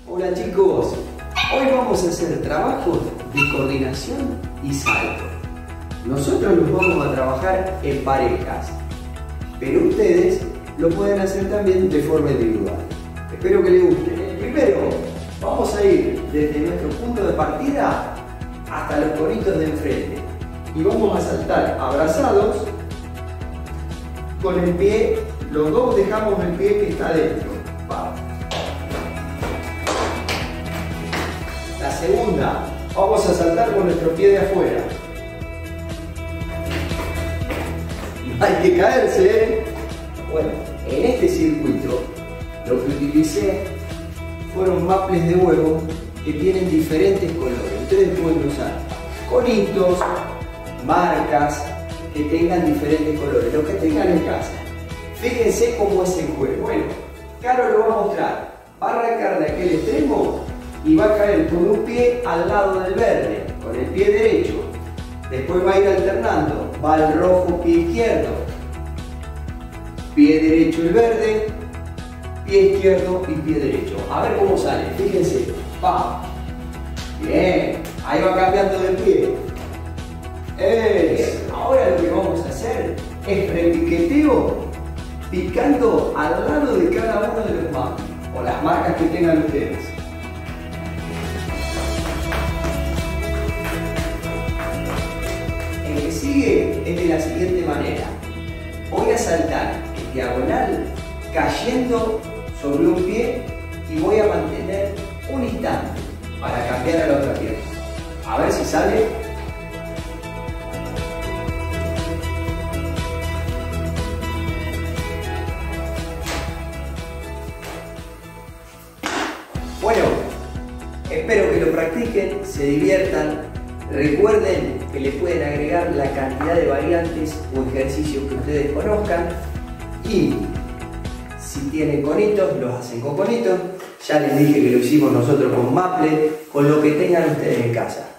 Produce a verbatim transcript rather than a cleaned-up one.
Hola chicos, hoy vamos a hacer trabajos de coordinación y salto. Nosotros los vamos a trabajar en parejas, pero ustedes lo pueden hacer también de forma individual. Espero que les guste. Primero, vamos a ir desde nuestro punto de partida hasta los conitos de enfrente y vamos a saltar abrazados con el pie, los dos dejamos el pie que está adentro. Va. La segunda, vamos a saltar con nuestro pie de afuera. No hay que caerse, ¿eh? Bueno, en este circuito lo que utilicé fueron maples de huevo que tienen diferentes colores. Ustedes pueden usar conitos, marcas que tengan diferentes colores, lo que tengan en casa. Fíjense cómo es el juego. Bueno, Caro lo va a mostrar. Va a arrancar de aquel extremo y va a caer con un pie al lado del verde, con el pie derecho. Después va a ir alternando. Va al rojo, pie izquierdo. Pie derecho el verde, pie izquierdo y pie derecho. A ver cómo sale. Fíjense. ¡Pam! Bien. Ahí va cambiando de pie. Es. Ahora lo que vamos a hacer es repiqueteo picando al lado de cada uno de los mapas o las marcas que tengan ustedes. El que sigue es de la siguiente manera. Voy a saltar en diagonal cayendo sobre un pie y voy a mantener un instante para cambiar a la otra pierna. A ver si sale. Bueno, espero que lo practiquen, se diviertan. Recuerden que le pueden agregar la cantidad de variantes o ejercicios que ustedes conozcan. Y si tienen conitos, los hacen con conitos. Ya les dije que lo hicimos nosotros con maple, con lo que tengan ustedes en casa.